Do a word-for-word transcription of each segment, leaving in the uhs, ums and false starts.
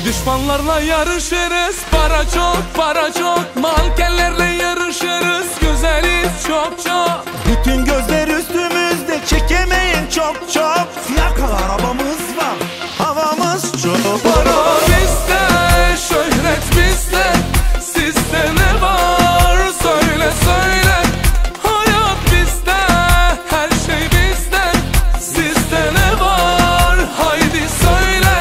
Düşmanlarla yarışırız, para çok, para çok. Mankenlerle yarışırız, güzeliz çok çok. Bütün gözler üstümüzde, çekemeyin çok çok. Fiyakalı arabamız var, havamız çok. Para bizde, şöhret bizde. Sizde ne var söyle söyle. Hayat bizde, her şey bizde. Sizde ne var haydi söyle.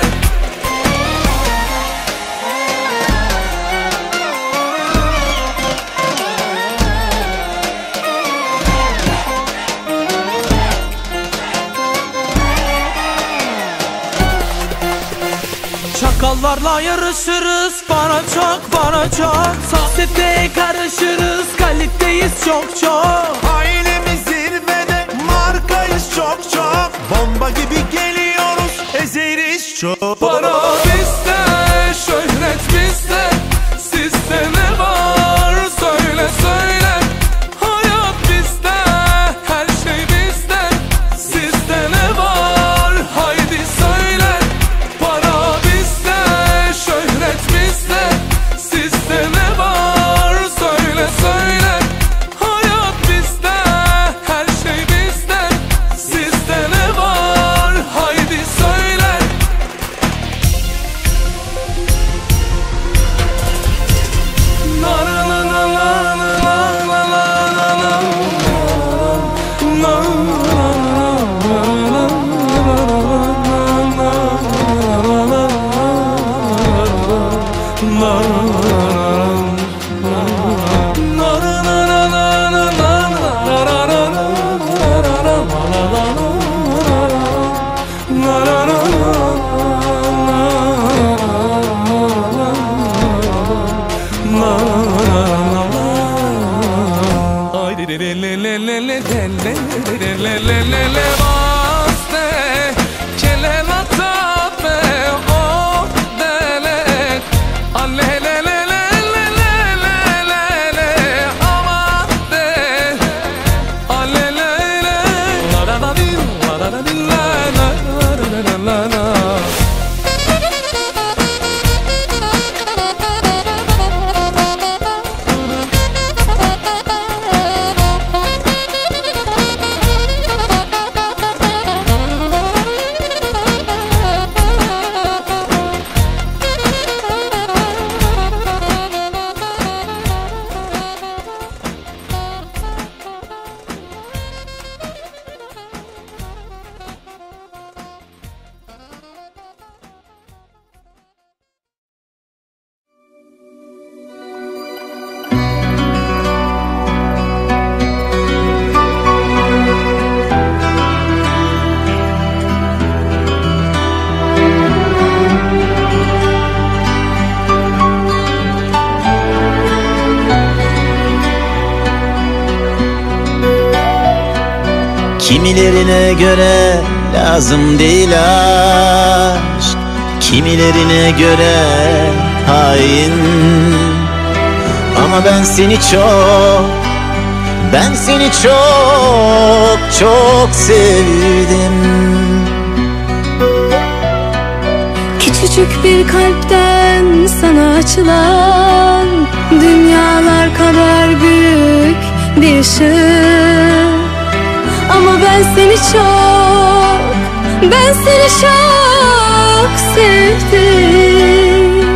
Çakallarla yarışırız, para çok, para çok. Sosyeteye karışırız, kaliteyiz çok çok. Ailemiz zirvede, markayız çok çok. Bomba gibi geliyoruz, ezeriz çok. Para bizde, şöhret bizde. Sizde ne var söyle söyle. Hayat bizde, her şey bizde. Sizde ne var haydi söyle. Para bizde, şöhret bizde. Sizde ne var söyle söyle. Hayat bizde, her şey bizde. Sizde ne var haydi söyle. Kimilerine göre lazım değil aşk, kimilerine göre hain. Ama ben seni çok, ben seni çok çok sevdim. Küçücük bir kalpten sana açılan dünyalar kadar büyük bir ışık. Ama ben seni çok, ben seni çok sevdim.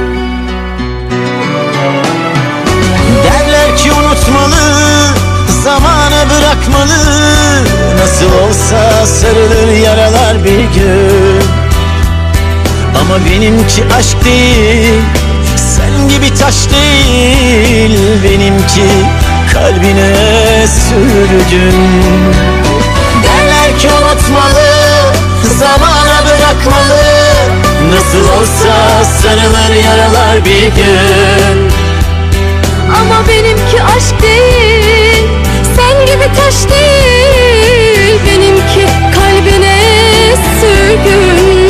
Derler ki unutmalı, zamana bırakmalı. Nasıl olsa sarılır yaralar bir gün. Ama benimki aşk değil, sen gibi taş değil. Benimki kalbine sürgün. Derler ki unutmalı, zamana bırakmalı. Nasıl olsa sarılır yaralar bir gün. Ama benimki aşk değil, sen gibi taş değil. Benimki kalbine sürgün.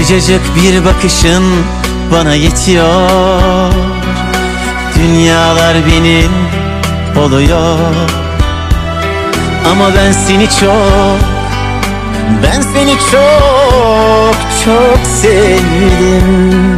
Sıcacık bir bakışın bana yetiyor. Dünyalar benim oluyor. Ama ben seni çok, ben seni çok çok sevdim.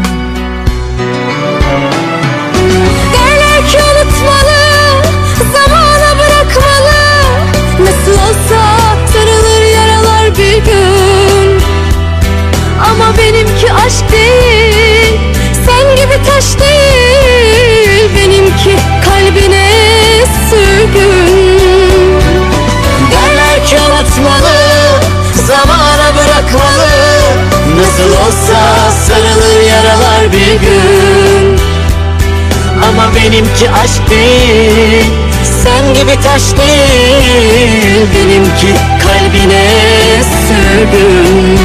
Derler ki unutmalı, zamana bırakmalı. Nasıl olsa sarılır yaralar bir gün. Ama benimki aşk değil, sen gibi taş değil. Benimki kalbine sürgün. Derler ki unutmalı, zamana bırakmalı. Nasıl olsa sarılır yaralar bir gün. Ama benimki aşk değil, sen gibi taş değil. Benimki kalbine sürgün.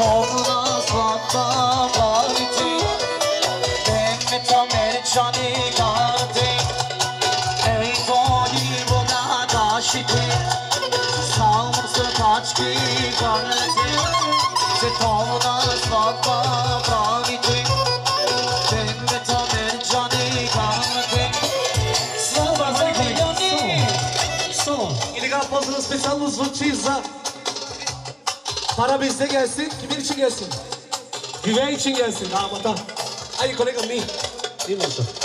Sonra satma variti Demme tamer çani karti Ey doni boga daşiti Sağmırsı kaç ki karti Sonra satma variti Demme tamer çani karti Sağmırsı kaç Som. İllegal fazla spesiyal uzvukçuysa para bizde gelsin, kimin için gelsin? Güven için gelsin, damata. Hadi kolega mi. Değil mi olsun?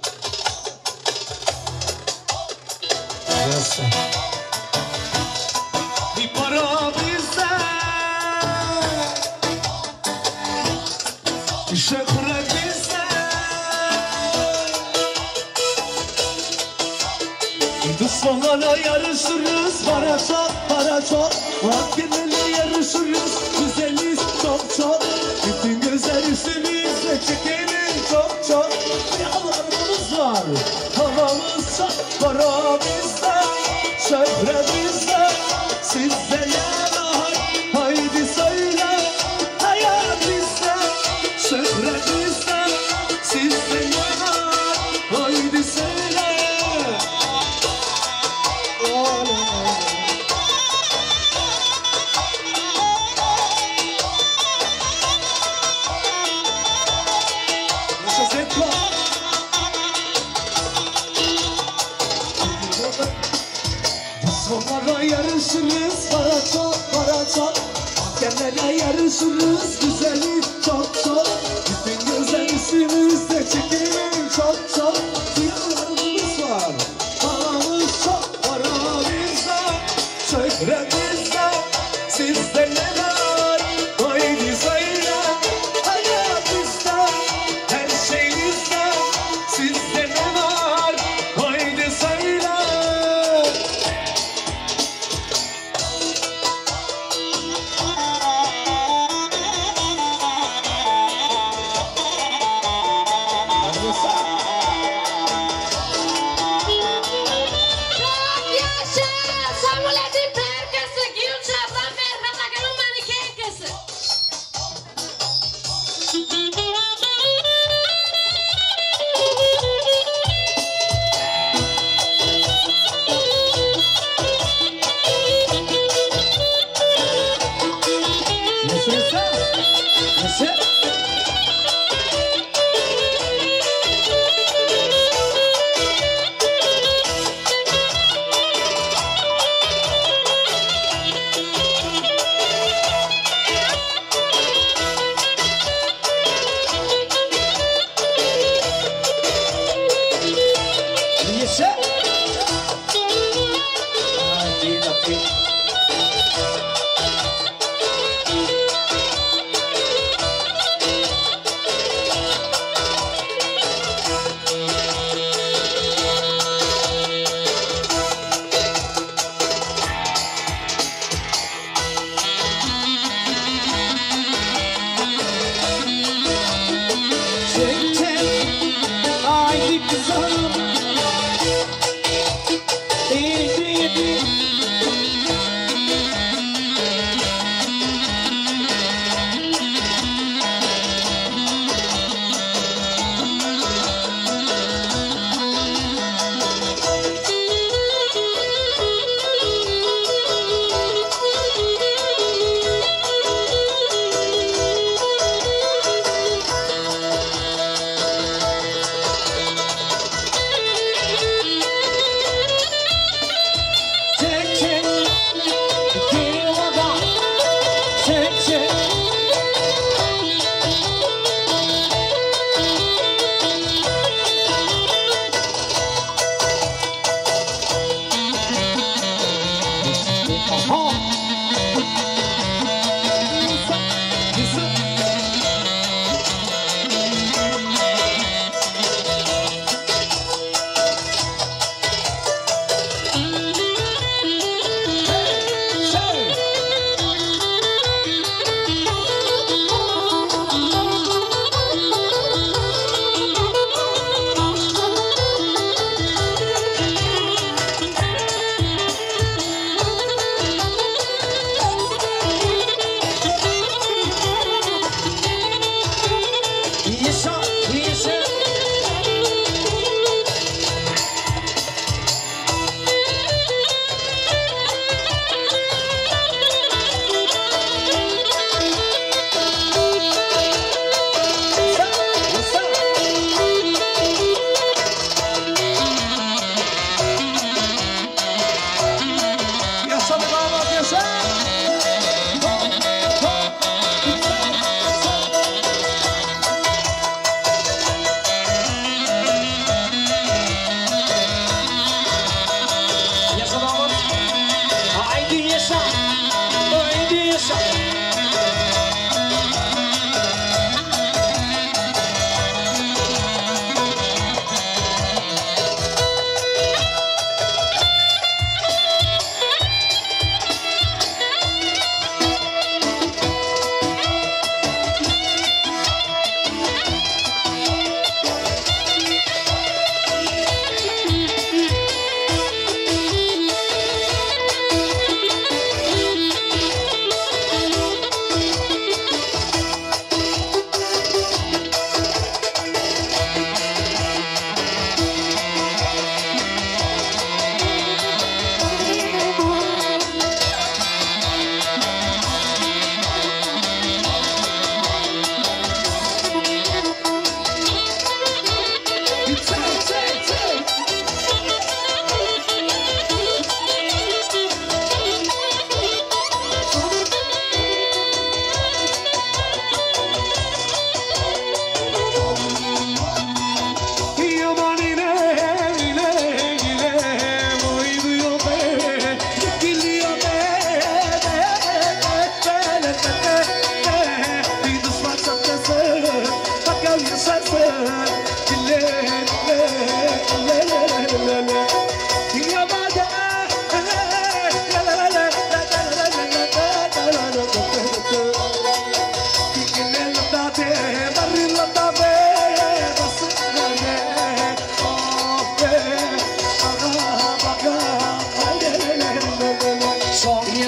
Yes. Bir para bizde bir şöhret bizde Düşmanlarla yarışırız, para çok, para çok Mahkemeyle yarışırız, güzeliz çok çok Bütün gözler üstümüzde çekelim çok çok Rüyalarımız var, havamız çok Para bizde, şöhret bizde Sizde ne var, haydi söyle Hayat bizde, şöhret bizde Sizde ne var, haydi söyle Sonlara yarışırız, para çok, para çok Mahkemeyle yarışırız, güzeli çok çok Bütün gözler üstümüzde çekelim çok çok Rüyalarımız var, paramız çok Para bizde, şöhret bizde Sizde ne var, haydi söyle Hayat bizde, her şey bizde Sizde ne var, haydi söyle Take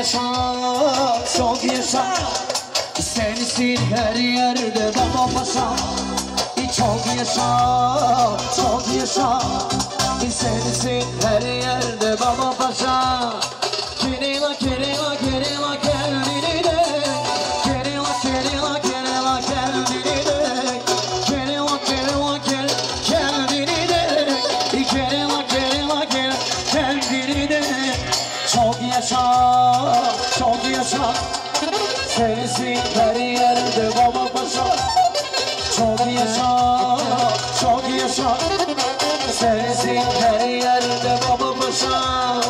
yaşa, çok yaşa. Sensin her yerde baba paşa. Çok yaşa, çok yaşa. Sensin her yerde baba paşa. Kerila, kerila, kerila, kendini de. Kerila, kerila, kerila, kendini de. Kerila, kerila, kerila, kendini de. Kerila, kerila, kerila, kendini de. Çok yaşa, çok yaşa. Sensin her yerde baba paşa. Çok yaşa, çok yaşa. Sensin her yerde baba paşa.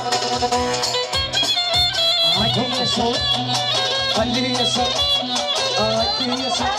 Haydi yaşa, haydi yaşa, haydi yaşa.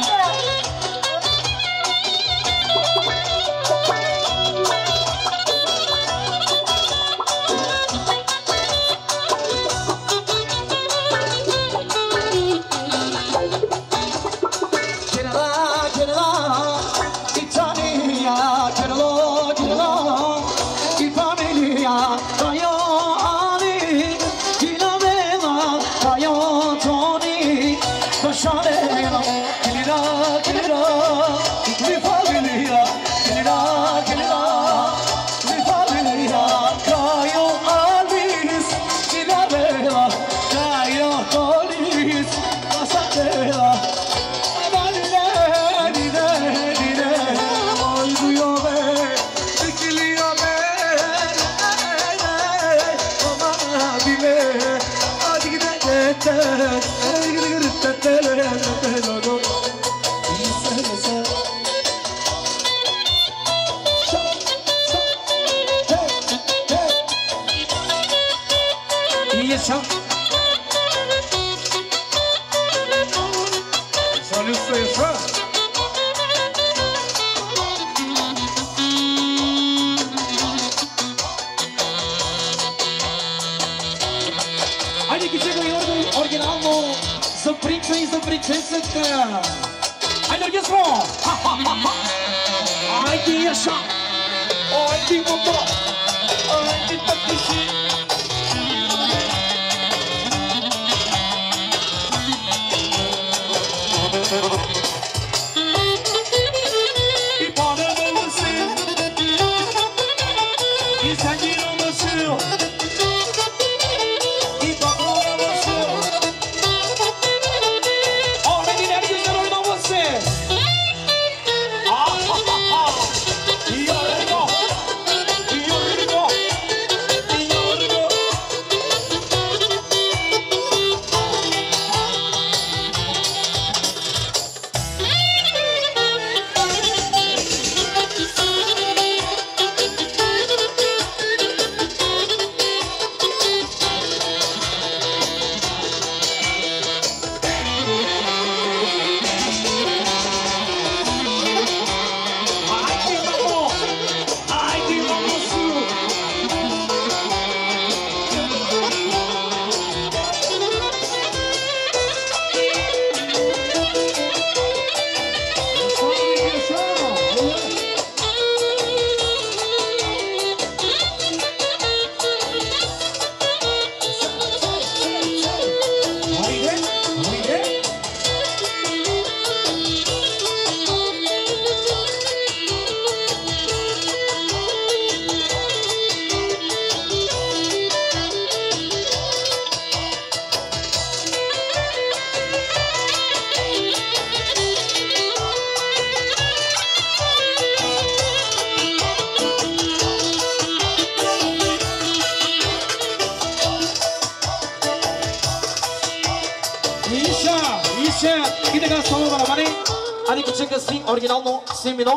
Оригинално Симино.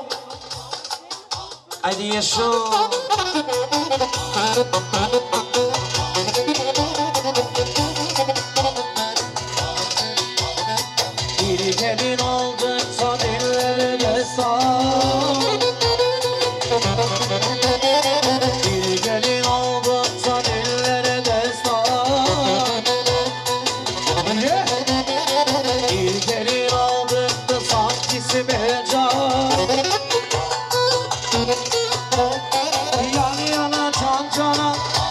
Айде яшо. Bir gelin aldıksa dillere destan. Bir gelin aldıksa dillere destan. Bir gelin aldık da sankisi mecan. Yan yana can cana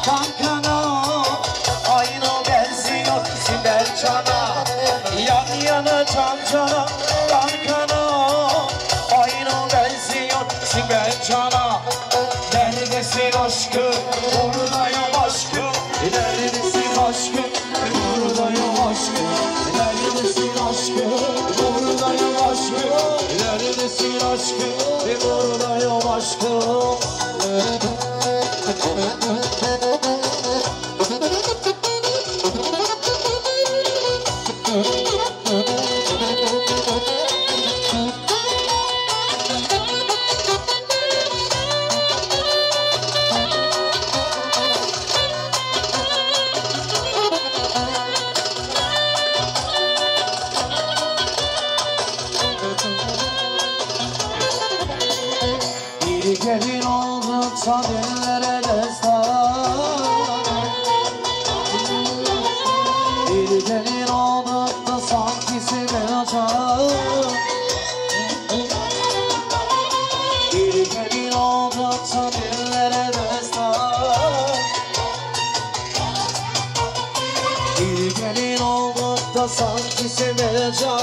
Bir gelin olduk da sanki seveceğim.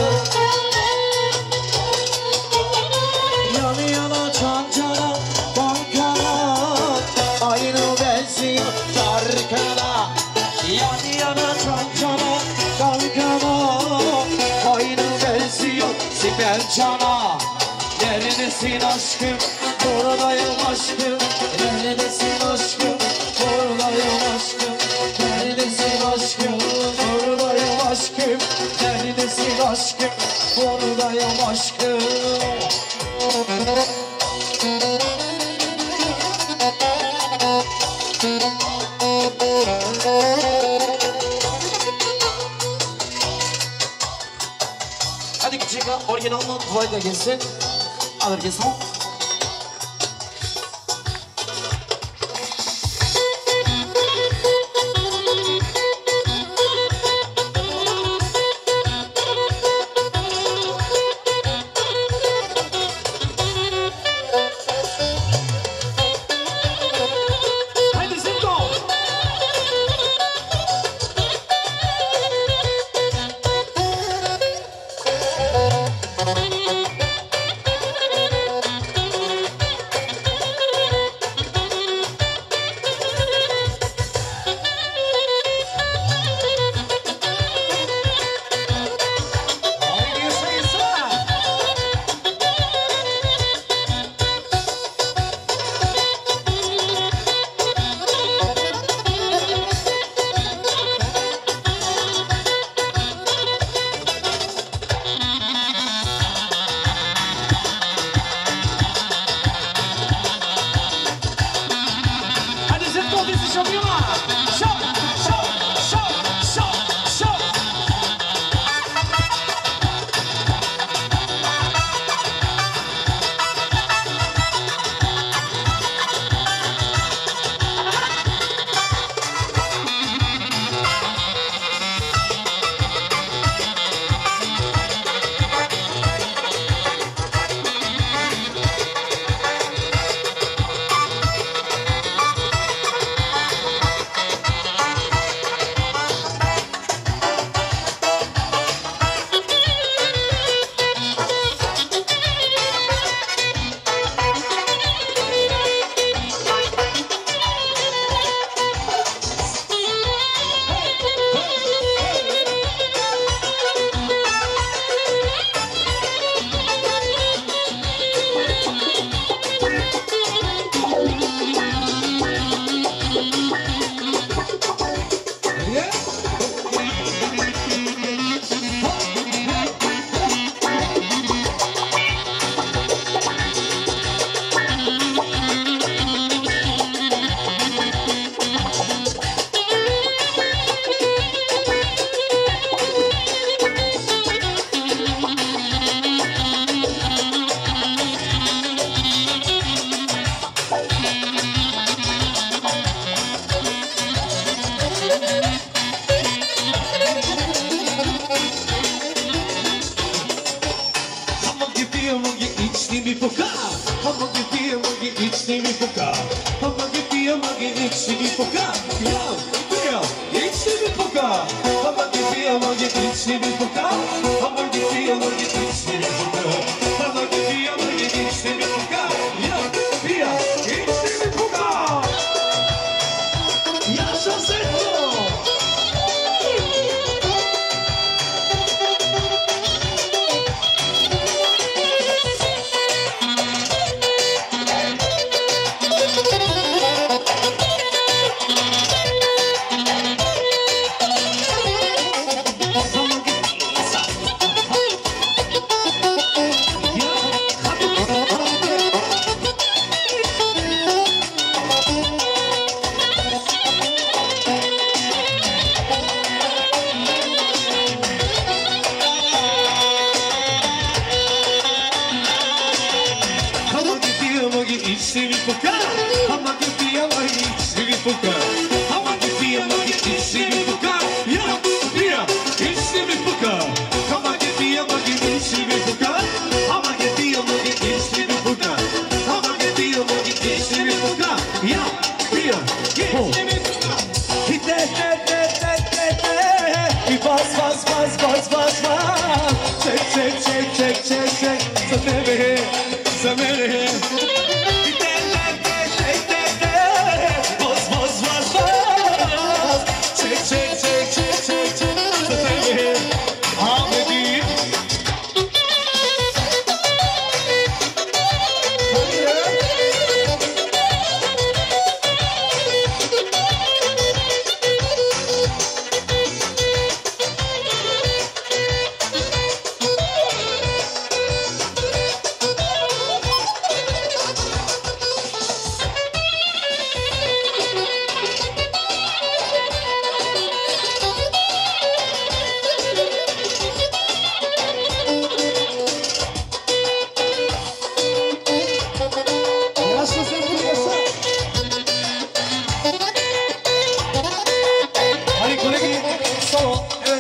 Yan yana can cana bankana, aynı benziyor şarkına. Yan yana can cana bankana, aynı benziyor Sibel cana. Neredesin aşkım, buradayım aşkım. Neredesin aşkım, buradayım aşkım. Neredesin aşkım, buradayım aşkım. Neredesin aşkım, buradayım aşkım. Hadi küçük orijinal mutfağı da gelsin. Alır gelsin.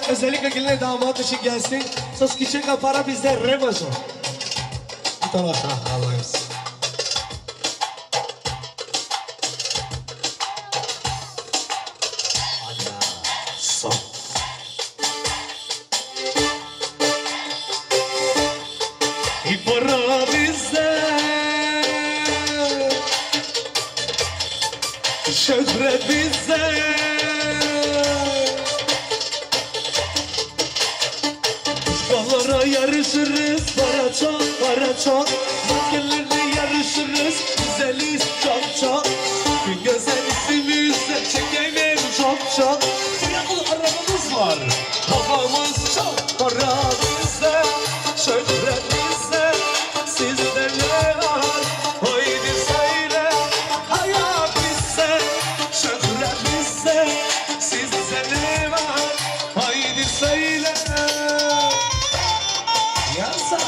özellikle gelinler damat için gelsin. Söz küçük para bizde Ramazan. Bir tane aşağı Allah'ım. Son. Para bizde, şöhret bizde. Kuşkalara yarışırız, para çok, para çok. Makinelerde yarışırız, güzeliz çok çok. Bir güzelimizle çekelim çok çok. Kıyaklı arabamız var, havamız çok. Para bizde, şöhret bizde. Sizde ne var? Haydi söyle. Hayat bizde, şöhret bizde. Sizde ne var? Haydi söyle. Yasa.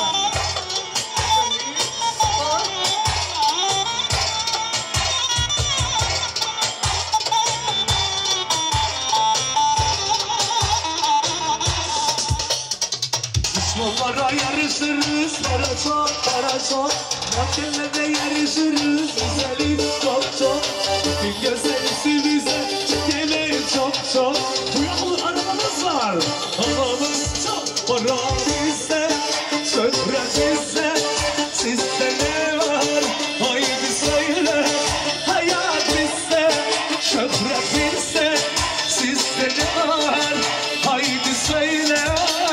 Düşmanlara yarışırız, para çok, para çok. Mahkemede yarışırız, güzeliz çok çok. Bir güzelisi bize çekelim çok çok. Kuyaklı arabamız var, havamız çok. Para bizde, şöhret bizde. Sizde ne var? Haydi söyle. Hayat bizde, şöhret bizde. Sizde ne var? Haydi söyle.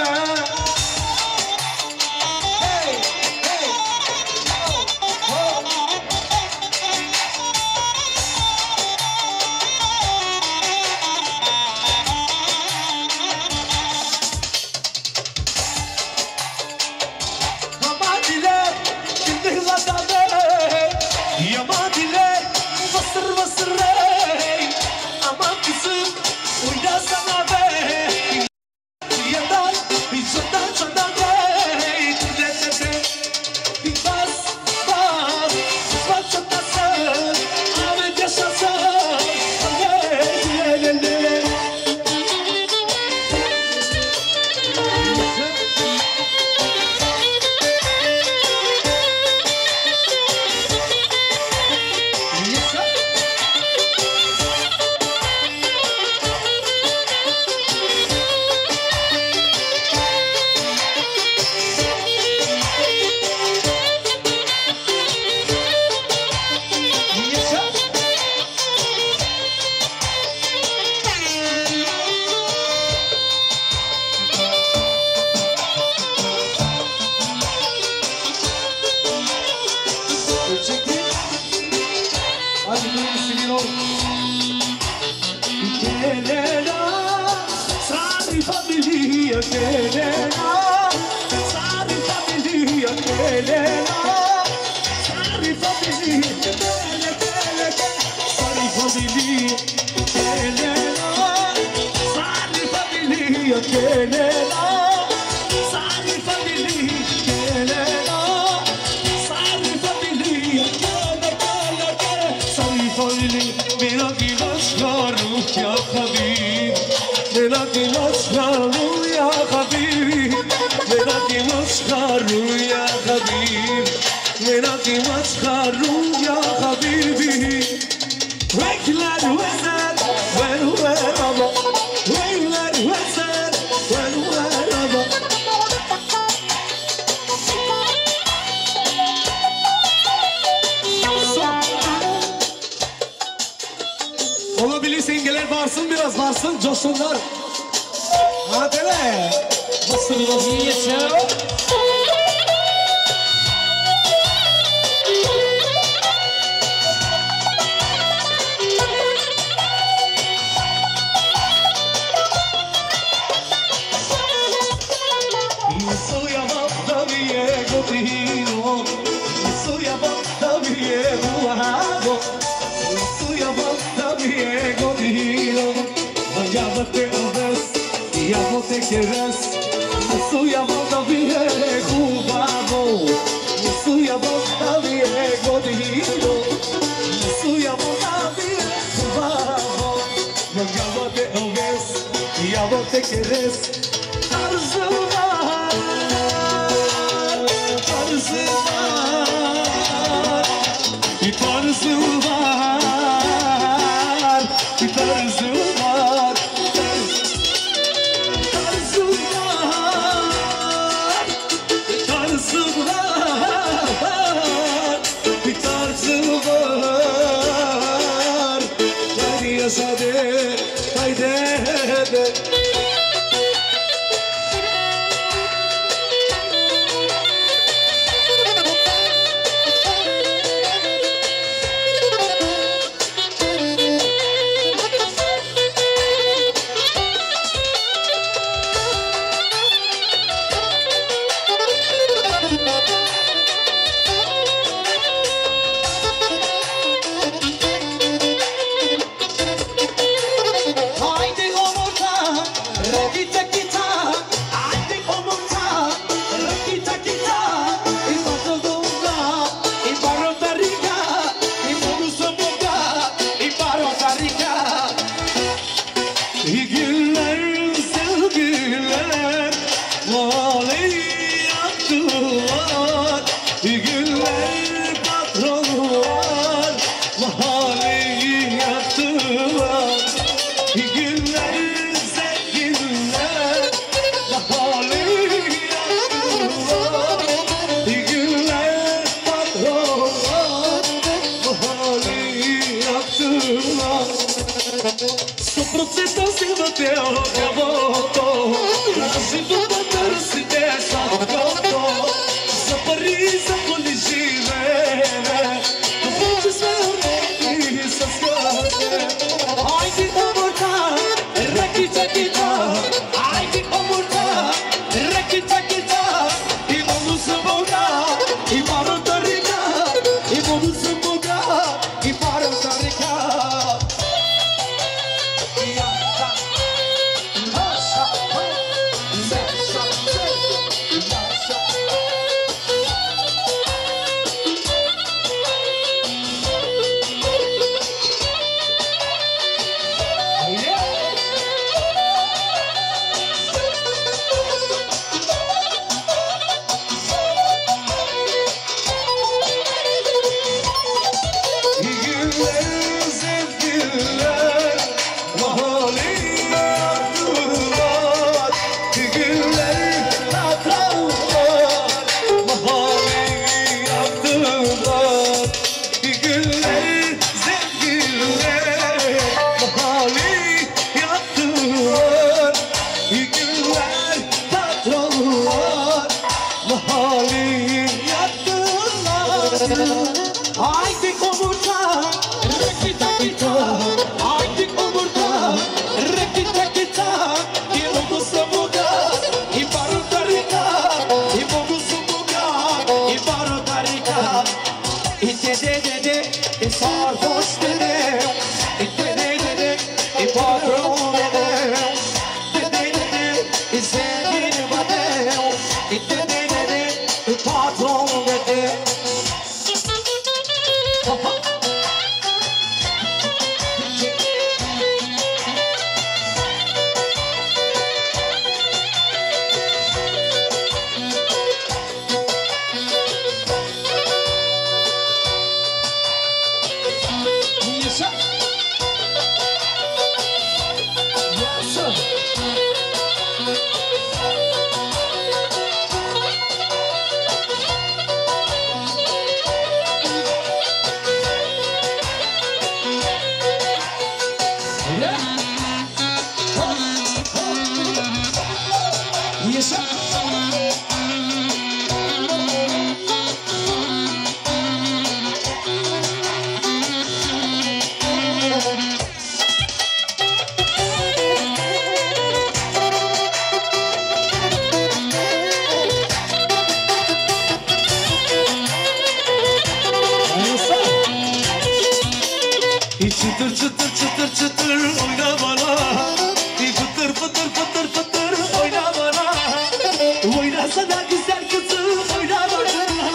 Olabilirse imgeler varsın, biraz varsın, coşsunlar. Hadi be. Basın basın geçiyor. Te quieras, soy amada viejo babo, soy amada viejo digo, soy amada viejo babo, o vezi, iau te queres. Tarzul var, tarzul var, tarzul var, tarzul var, tarzul var, tarzul var, tarzul var. Haydi yaşadı, haydi de. Çıtır çıtır çıtır çıtır oyna bana. Fıtır fıtır fıtır fıtır oyna bana. Oynasana güzel kızım oyna bana.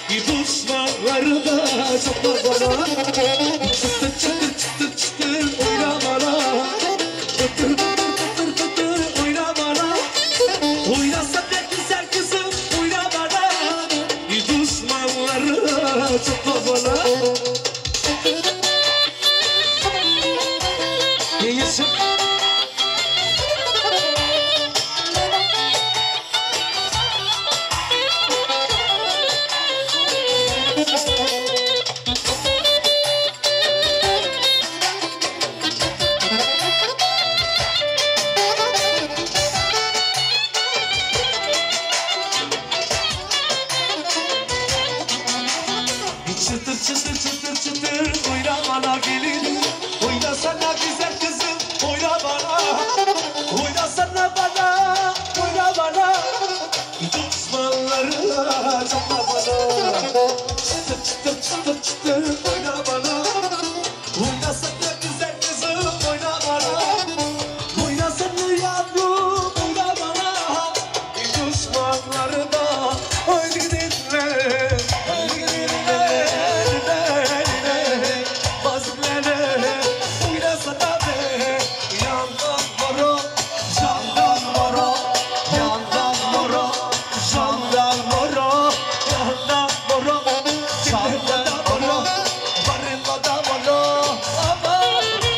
Duşlarında çatlar bana. Çıtır çıtır çıtır çıtır oyna bana. Fıtır çıtır çıtır oyna bana. Oynasana güzel kızım oyna bana. Oynasana yavrum oyna bana. Düşmanları da haydi dinle. Haydi dinle. Bazıları oynasana be. Yandan moro, candan moro. Yandan moro, candan moro. Yandan moro, candan moro. Barilla da moro. Aman.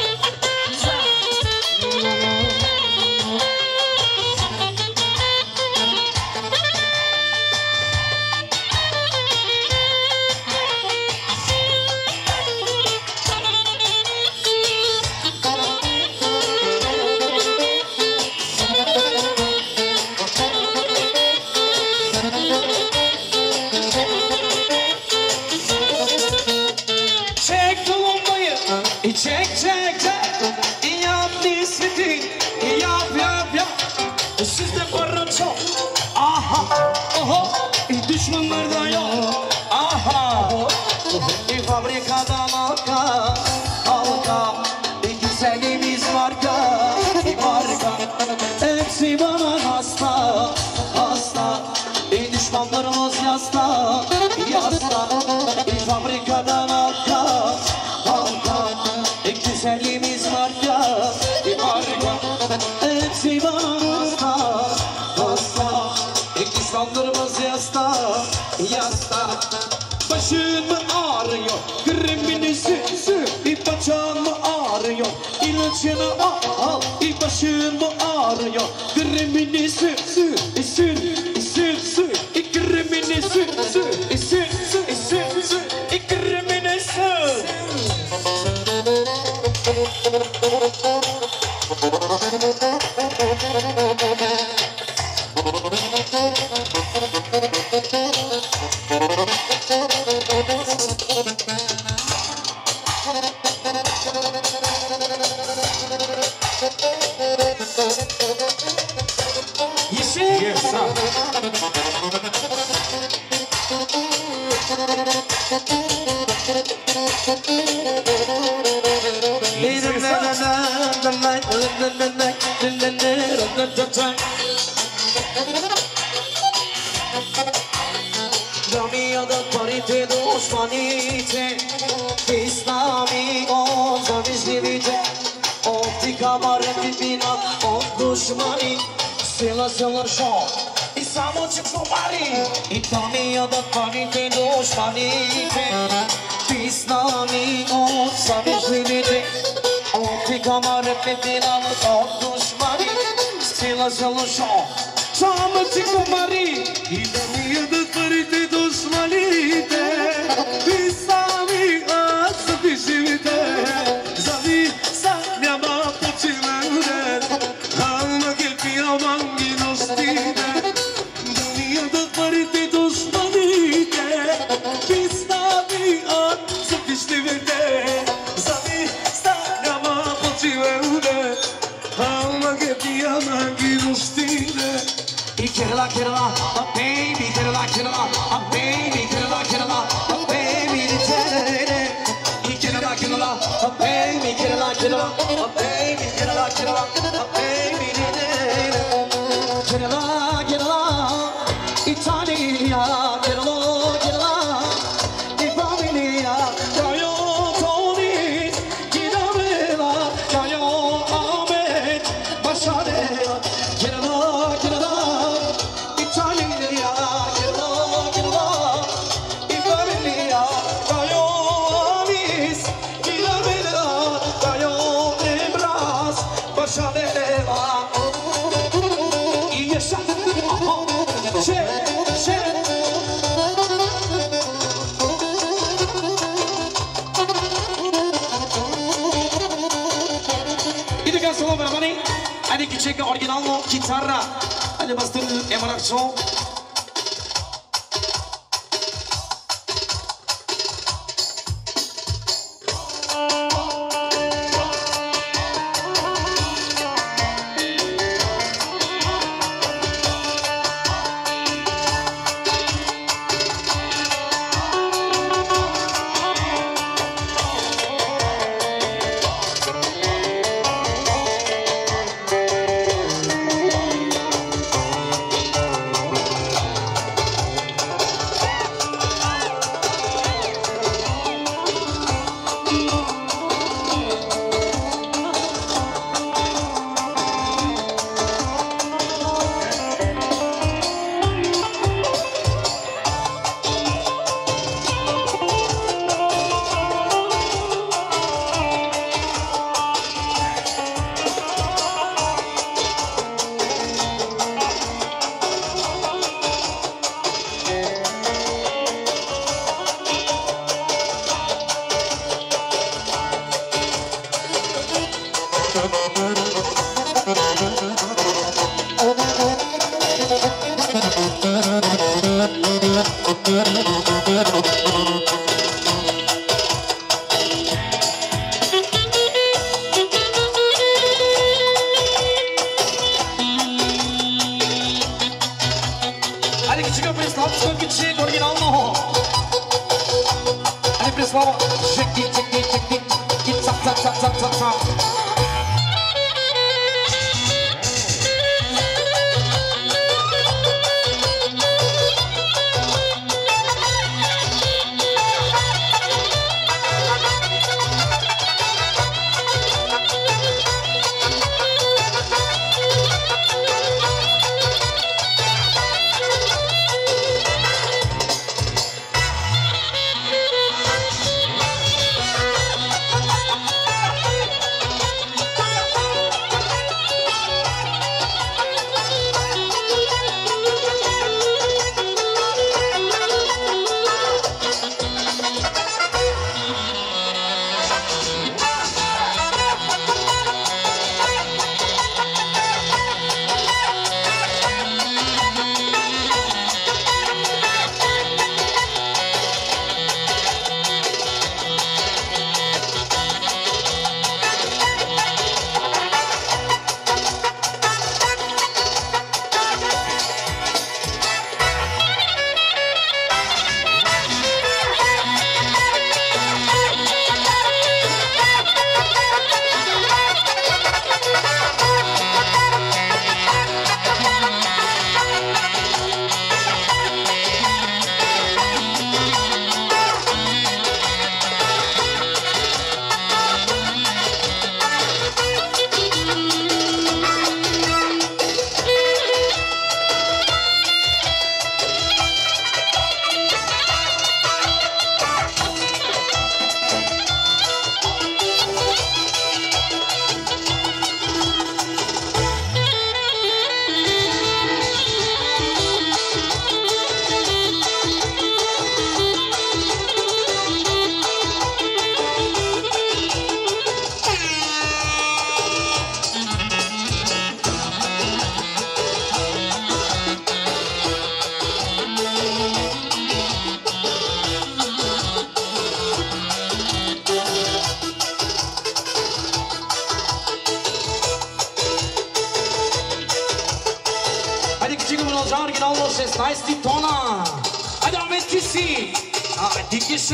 Çek tulumbayı, çek çek çek. Yap istediğin, yap yap yap. Sizde para çok, aha, aha. Düşmanlar da yok, aha. Fabrikadan halka, halka. Güzelimiz marka, marka. Hepsi bana hasta, hasta. Düşmanlarımız yasta, yasta. Fabrikadan halka, halka. Güzelliğimiz marka, marka. Hepsi bana hasta, hasta. Düşmanlarımız yasta, yasta. Başın mı ağrıyor, gremini sü, bir bacağın mı ağrıyor, ilacını al, al. Başın mı ağrıyor, gremini sü, sü, sür, sür, sür. Gremini sü, sü, sür, sür, sür, sür. Gremini sür. Yeşil. Yes, Ramiyada parite dostmanite, İslami olsa bizlivite. Optika mareti bina, o düşmani. Sila sila şok, İsamo çıksın bari. İtamiyada parite dostmanite, İslami olsa bizlivite. Optika mareti bina, o düşmani. Sila sila şok, İsamo çıksın bari. İtamiyada parite dostmanite, İslami olsa bizlivite. Zavi sanama poçimenler, alma gelpi amangi nostine. Dünyada parite dostmanite, İslami olsa bizlivite. Zavi sanama poçimenler, alma gelpi amangi nostine. Kerala, Kerala, a baby, Kerala, Kerala, a baby, Kerala, Kerala, a baby, Kerala, Kerala, a baby, Kerala, Kerala, a baby, Kerala, Kerala, a baby, Kerala, Kerala, Italia, Kerala, Kerala, Italia, Cayo, Tony, Ginavela, Cayo, Ahmet, Başarela, Kerala, Kerala. Ada kita ke original lo gitarra, ada bastur emanakso. Hadi küçük Preslav, çok küçük orijinal mı? Hadi Preslav, çekti çekti çekti, git sak sak sak sak sak sak. Nice deep tona. Hadi Ahmet Kisi. Ahmet Dikişim.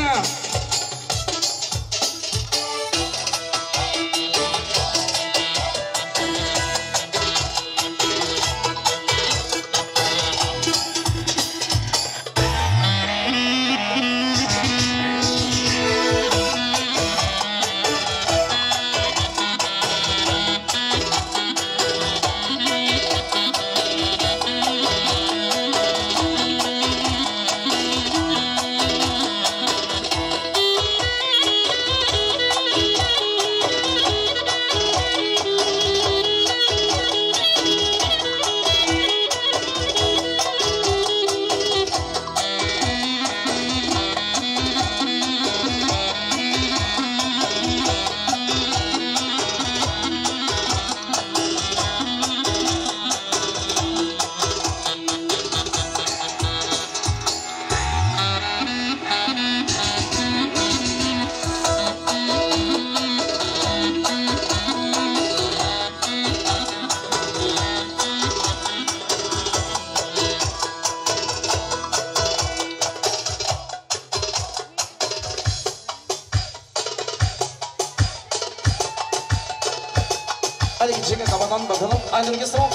Hadi gidecek kafadan bakalım. Aynı bir son.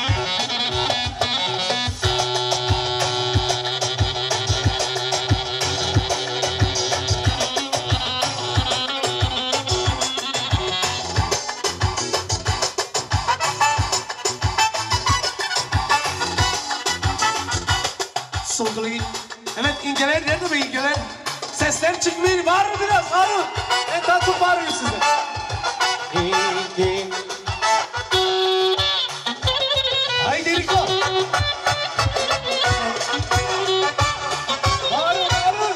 Solkulu git. Evet inceler nerede be inceler? Sesler çıkmıyor. Var mı biraz? Var mı? Ben daha çok bağırıyor size. Haydi Eriko. Bağırın bağırın.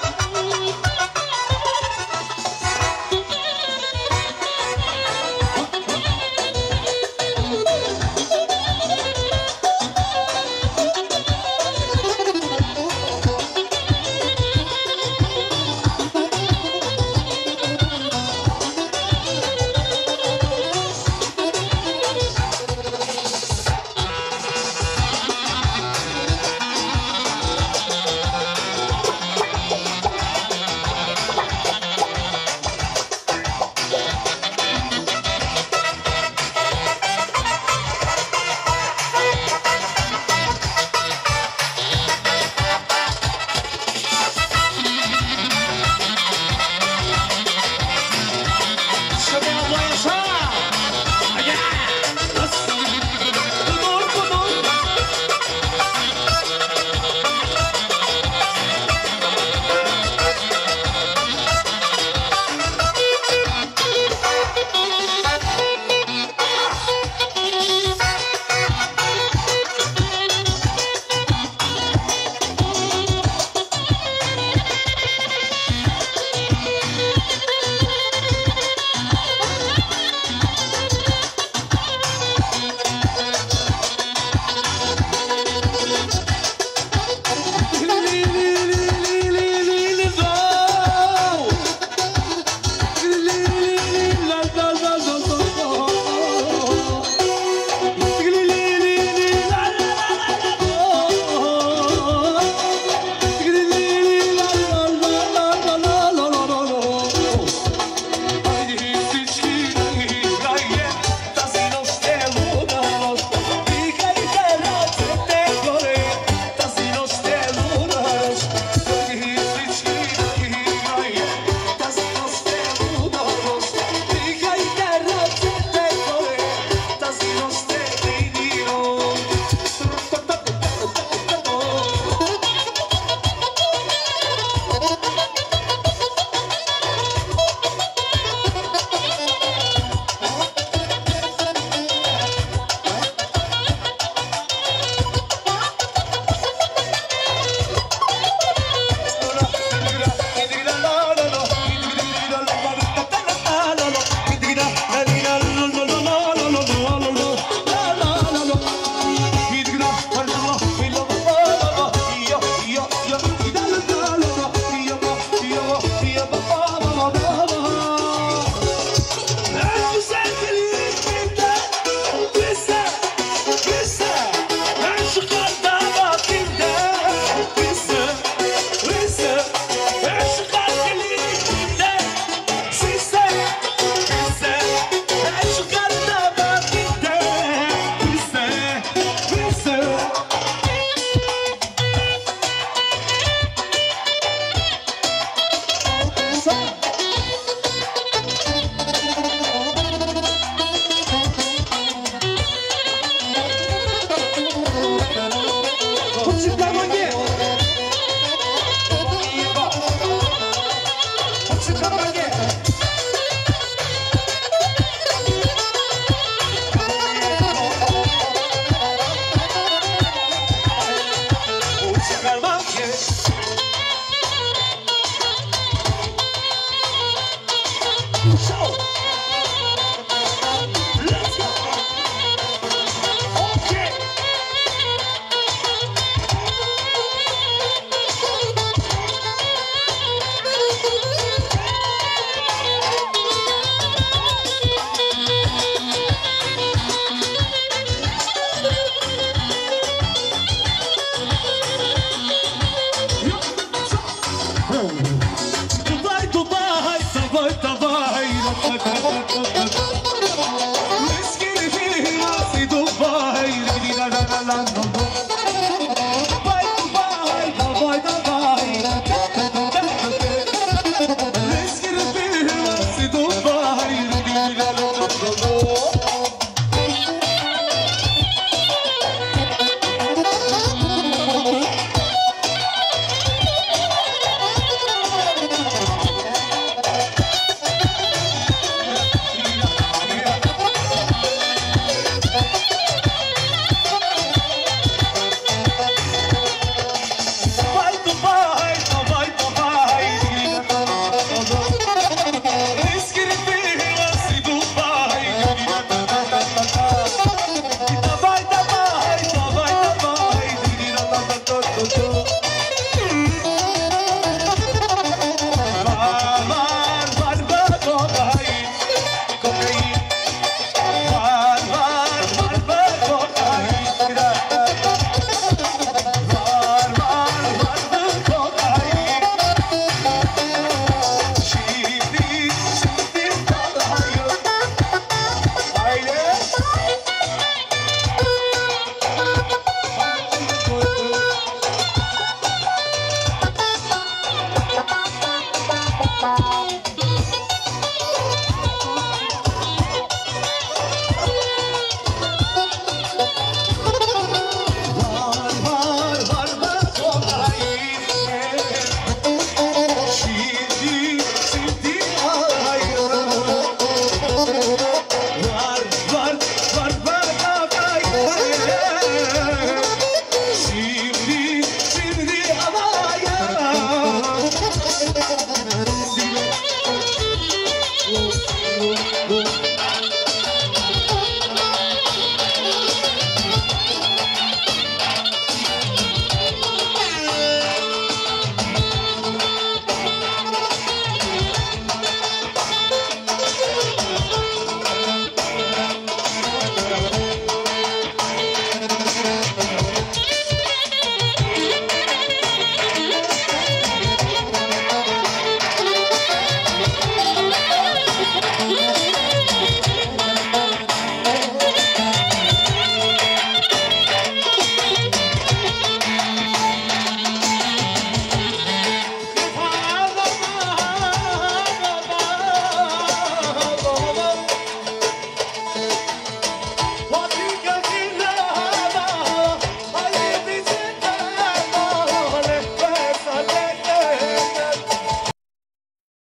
lan